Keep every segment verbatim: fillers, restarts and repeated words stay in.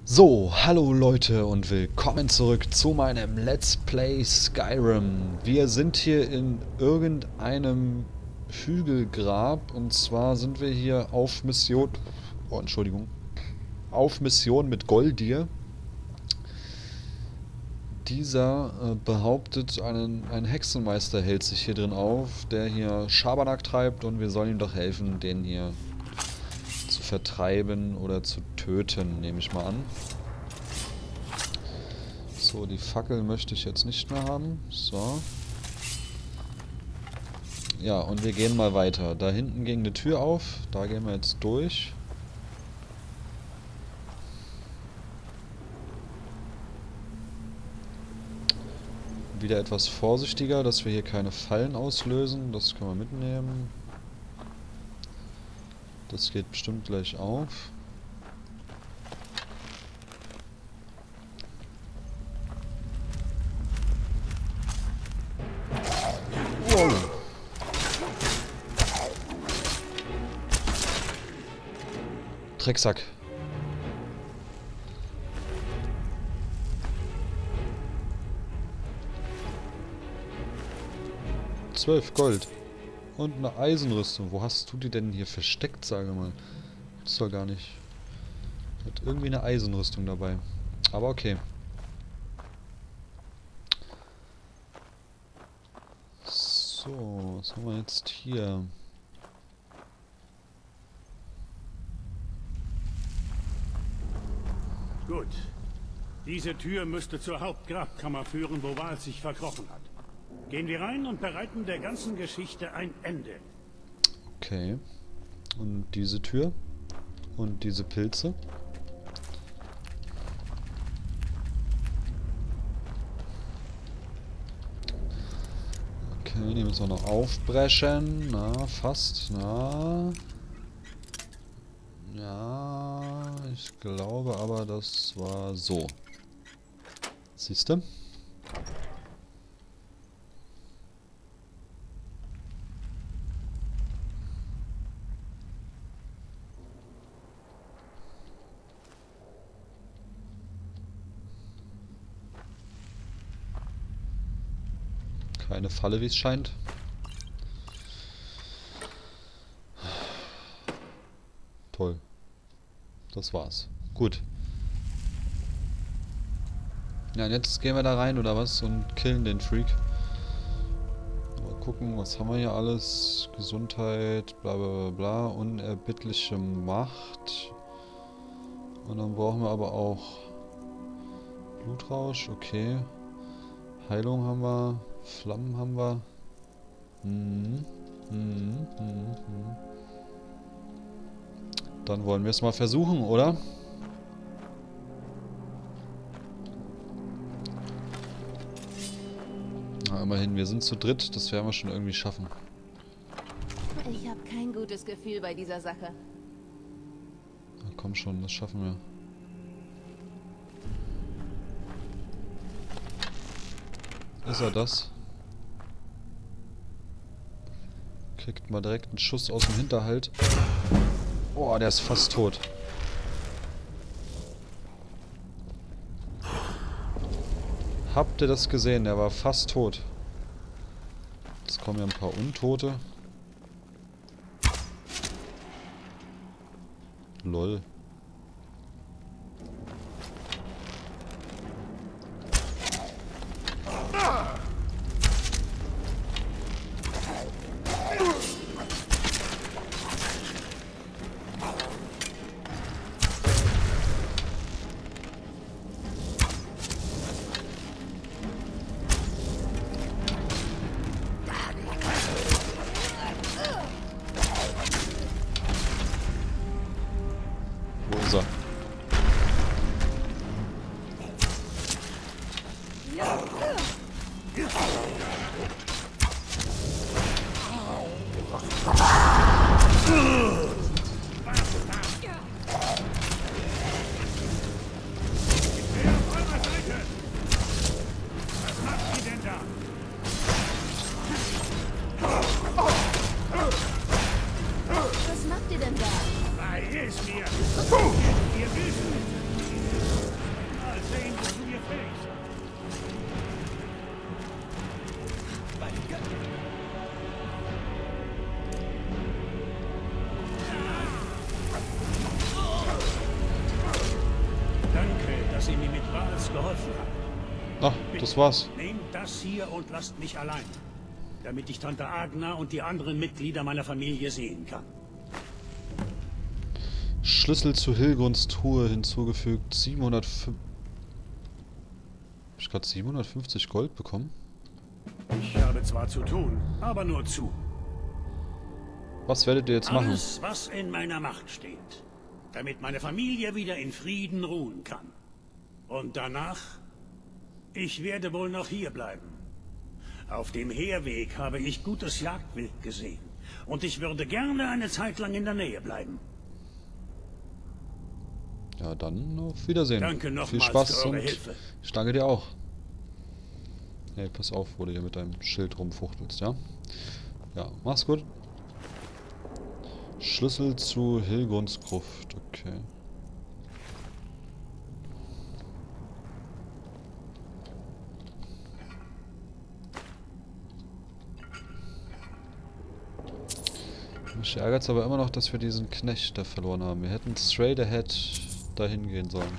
So, hallo Leute und willkommen zurück zu meinem Let's Play Skyrim. Wir sind hier in irgendeinem Hügelgrab und zwar sind wir hier auf Mission... Oh, Entschuldigung. Auf Mission mit Goldir. Dieser äh, behauptet, einen, ein Hexenmeister hält sich hier drin auf, der hier Schabernack treibt und wir sollen ihm doch helfen, den hier zu vertreiben oder zu töten, nehme ich mal an. So, die Fackel möchte ich jetzt nicht mehr haben. So. Ja, und wir gehen mal weiter. Da hinten ging eine Tür auf. Da gehen wir jetzt durch. Wieder etwas vorsichtiger, dass wir hier keine Fallen auslösen. Das können wir mitnehmen. Das geht bestimmt gleich auf. Wow. Drecksack. Zwölf Gold. Und eine Eisenrüstung. Wo hast du die denn hier versteckt, sage mal? Das ist doch gar nicht. Hat irgendwie eine Eisenrüstung dabei. Aber okay. So, was haben wir jetzt hier? Gut. Diese Tür müsste zur Hauptgrabkammer führen, wo Wahl sich verkrochen hat. Gehen wir rein und bereiten der ganzen Geschichte ein Ende. Okay. Und diese Tür? Und diese Pilze? Okay, die müssen wir noch aufbrechen. Na, fast. Na. Ja, ich glaube aber, das war so. Siehst du? Keine Falle, wie es scheint. Toll. Das war's. Gut. Ja, und jetzt gehen wir da rein, oder was? Und killen den Freak. Mal gucken, was haben wir hier alles? Gesundheit, bla bla bla bla. Unerbittliche Macht. Und dann brauchen wir aber auch Blutrausch, okay. Heilung haben wir. Flammen haben wir. Hm. Hm. Hm. Hm. Dann wollen wir es mal versuchen, oder? Na, immerhin, wir sind zu dritt. Das werden wir schon irgendwie schaffen. Ich habe kein gutes Gefühl bei dieser Sache. Na, komm schon, das schaffen wir. Ist er das? Kriegt mal direkt einen Schuss aus dem Hinterhalt. Oh, der ist fast tot. Habt ihr das gesehen? Der war fast tot. Jetzt kommen ja ein paar Untote. Lol. Wo ist er? Was macht ihr denn da? Bei ist mir. Wir wissen. dass sie mir mit Wals geholfen hat. Ach, das war's. Nehmt das hier und lasst mich allein, damit ich Tante Agna und die anderen Mitglieder meiner Familie sehen kann. Schlüssel zu Hilgrunds Truhe hinzugefügt. siebenhundertfünf. Hab ich gerade siebenhundertfünfzig Gold bekommen? Ich habe zwar zu tun, aber nur zu. Was werdet ihr jetzt machen? Alles, was in meiner Macht steht, damit meine Familie wieder in Frieden ruhen kann. Und danach, ich werde wohl noch hier bleiben. Auf dem Herweg habe ich gutes Jagdwild gesehen. Und ich würde gerne eine Zeit lang in der Nähe bleiben. Ja, dann auf Wiedersehen. Danke nochmals Viel Spaß für eure und Hilfe. ich danke dir auch. Hey, pass auf, wo du hier mit deinem Schild rumfuchtelst, ja? Ja, mach's gut. Schlüssel zu Hilgrunds Gruft, okay. Mich ärgert es aber immer noch, dass wir diesen Knecht da verloren haben. Wir hätten straight ahead dahin gehen sollen.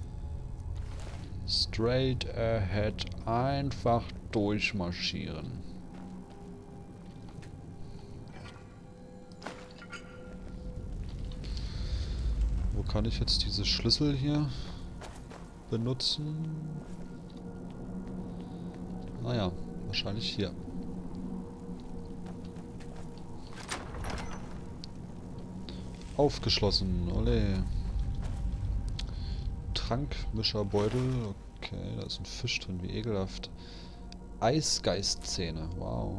Straight ahead, einfach durchmarschieren. Wo kann ich jetzt diese Schlüssel hier benutzen? Naja, wahrscheinlich hier. Aufgeschlossen, ole. Trankmischerbeutel, okay, da ist ein Fisch drin, wie ekelhaft. Eisgeistzähne, wow.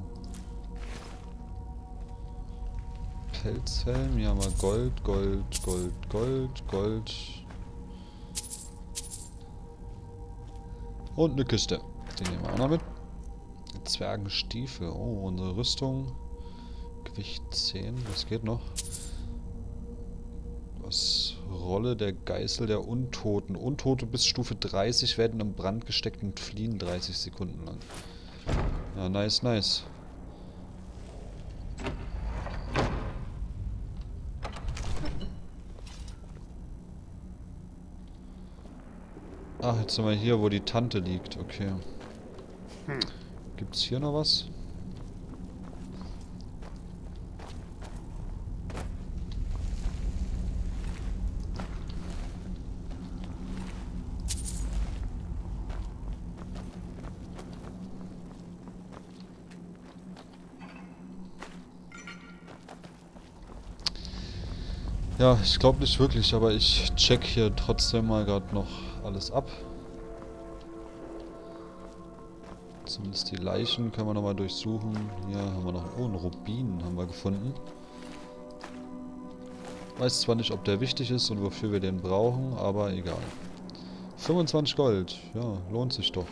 Pelzhelm, hier haben wir Gold, Gold, Gold, Gold, Gold. Und eine Kiste, den nehmen wir auch noch mit. Zwergenstiefel, oh, unsere Rüstung. Gewicht zehn, was geht noch? Was? Rolle der Geißel der Untoten. Untote bis Stufe dreißig werden im Brand gesteckt und fliehen dreißig Sekunden lang. Ja, nice, nice. Ach, jetzt sind wir hier, wo die Tante liegt. Okay. Gibt's hier noch was? Ja, ich glaube nicht wirklich, aber ich check hier trotzdem mal gerade noch alles ab. Zumindest die Leichen können wir nochmal durchsuchen. Hier haben wir noch... Oh, einen Rubin haben wir gefunden. Weiß zwar nicht, ob der wichtig ist und wofür wir den brauchen, aber egal. fünfundzwanzig Gold. Ja, lohnt sich doch.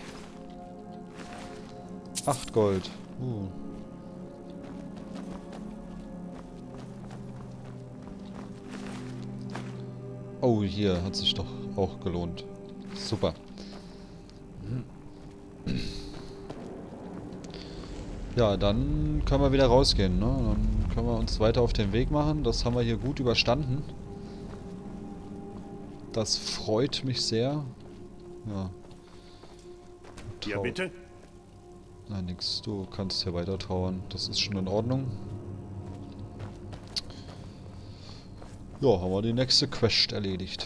acht Gold. Uh. Oh, hier hat sich doch auch gelohnt. Super. Ja, dann können wir wieder rausgehen, ne? Dann können wir uns weiter auf den Weg machen. Das haben wir hier gut überstanden. Das freut mich sehr. Ja. Trau Ja, bitte? Nein, nix. Du kannst hier weiter trauern. Das ist schon in Ordnung. Ja, haben wir die nächste Quest erledigt.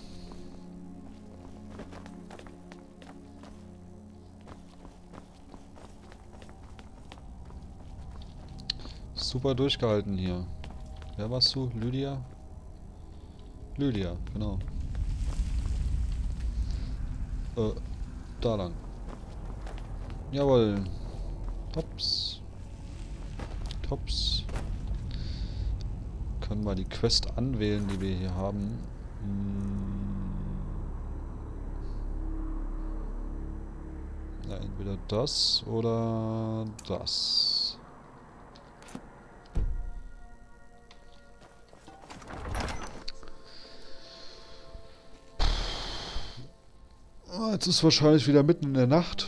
Super durchgehalten hier. Wer warst du? Lydia? Lydia, genau. Äh, da lang. Jawohl. Tops. Tops. Können wir die Quest anwählen, die wir hier haben. Hm. Ja, entweder das oder das. Ah, jetzt ist wahrscheinlich wieder mitten in der Nacht.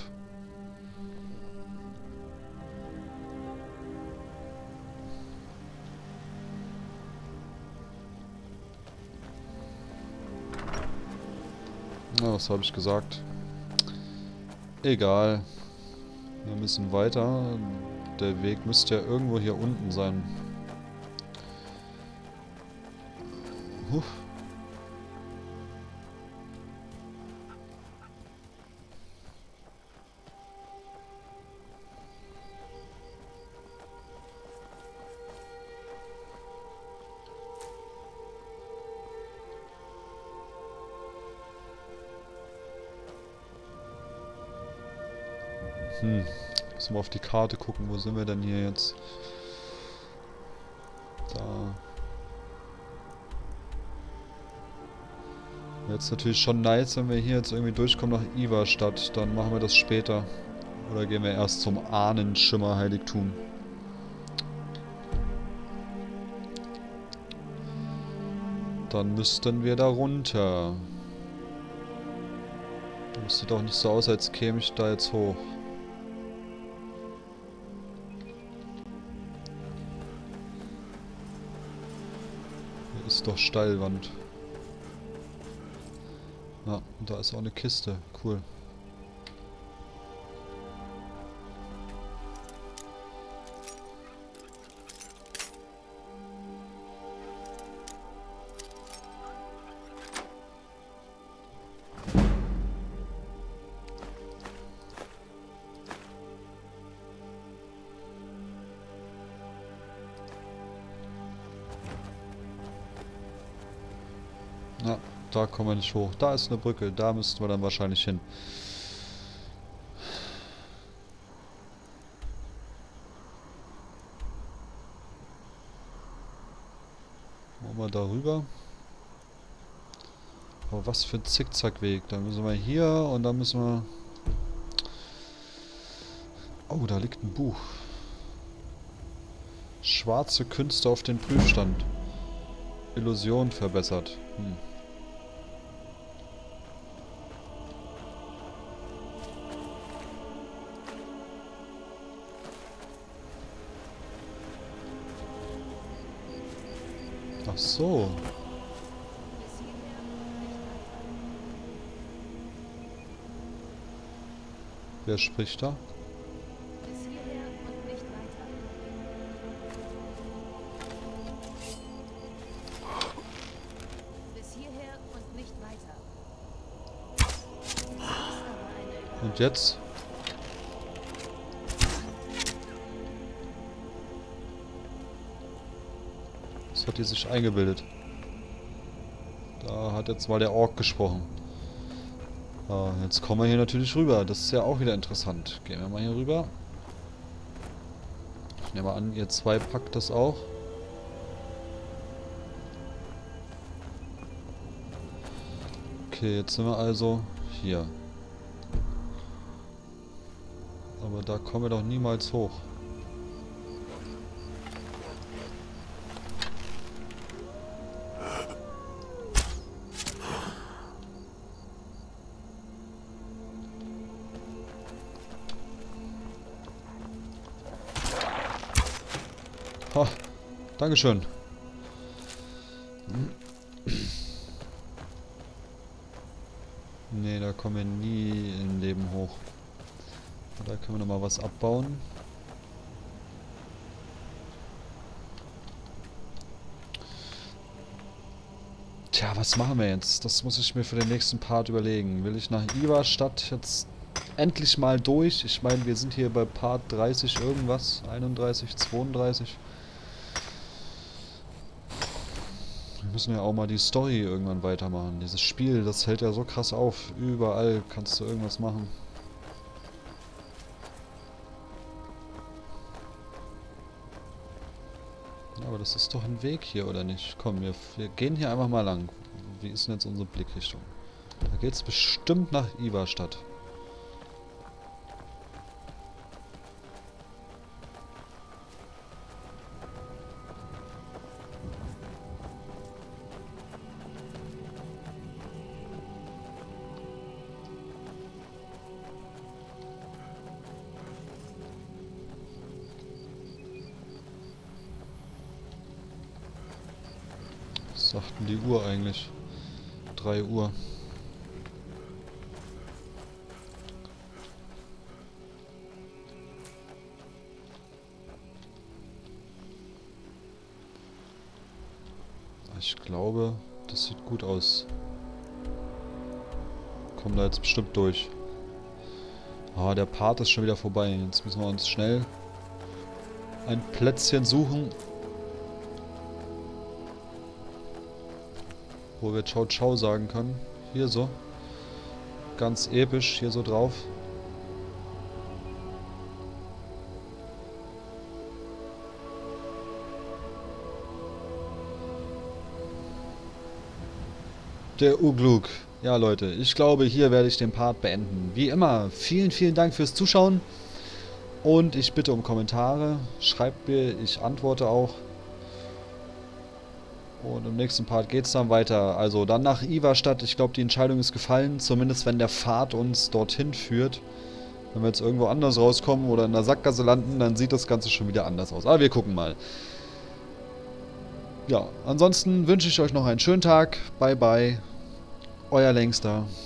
Na, was habe ich gesagt? Egal. Wir müssen weiter. Der Weg müsste ja irgendwo hier unten sein. Huch. Hm, müssen wir auf die Karte gucken, wo sind wir denn hier jetzt? Da. Jetzt natürlich schon nice, wenn wir hier jetzt irgendwie durchkommen nach Ivarstadt. Dann machen wir das später. Oder gehen wir erst zum Ahnenschimmer-Heiligtum. Dann müssten wir da runter. Das sieht doch nicht so aus, als käme ich da jetzt hoch. Hier ist doch Steilwand. Ja, und da ist auch eine Kiste. Cool. Ja, da kommen wir nicht hoch. Da ist eine Brücke, da müssten wir dann wahrscheinlich hin. Machen wir da rüber. Aber was für ein Zickzackweg. Da müssen wir hier und dann müssen wir... Oh, da liegt ein Buch. Schwarze Künste auf den Prüfstand. Illusion verbessert. Hm. Ach so. Wer spricht da? Bis hierher und nicht weiter. Bis hierher und nicht weiter. Das ist aber eine Überraschung. Und jetzt? Was hat die sich eingebildet? Da hat jetzt mal der Ork gesprochen. Ah, jetzt kommen wir hier natürlich rüber. Das ist ja auch wieder interessant. Gehen wir mal hier rüber. Ich nehme an, ihr zwei packt das auch. Okay, jetzt sind wir also hier. Aber da kommen wir doch niemals hoch. Ha, Dankeschön. Nee, da kommen wir nie im Leben hoch. Da können wir nochmal was abbauen. Tja, was machen wir jetzt? Das muss ich mir für den nächsten Part überlegen. Will ich nach Ivarstadt jetzt endlich mal durch? Ich meine, wir sind hier bei Part dreißig irgendwas. einunddreißig, zweiunddreißig. Wir müssen ja auch mal die Story irgendwann weitermachen. Dieses Spiel, das hält ja so krass auf. Überall kannst du irgendwas machen. Aber das ist doch ein Weg hier, oder nicht? Komm, wir, wir gehen hier einfach mal lang. Wie ist denn jetzt unsere Blickrichtung? Da geht's bestimmt nach Ivarstadt. Was sagt denn die Uhr eigentlich? drei Uhr. glaube, das sieht gut aus. Kommen da jetzt bestimmt durch. Ah, der Part ist schon wieder vorbei. Jetzt müssen wir uns schnell ein Plätzchen suchen, wo wir Ciao Ciao sagen können. Hier so. Ganz episch hier so drauf. Der Ugluk. Ja, Leute, ich glaube, hier werde ich den Part beenden. Wie immer, vielen, vielen Dank fürs Zuschauen. Und ich bitte um Kommentare. Schreibt mir, ich antworte auch. Und im nächsten Part geht es dann weiter. Also dann nach Ivarstadt. Ich glaube, die Entscheidung ist gefallen. Zumindest wenn der Pfad uns dorthin führt. Wenn wir jetzt irgendwo anders rauskommen oder in der Sackgasse landen, dann sieht das Ganze schon wieder anders aus. Aber wir gucken mal. Ja, ansonsten wünsche ich euch noch einen schönen Tag. Bye, bye. Euer Längster.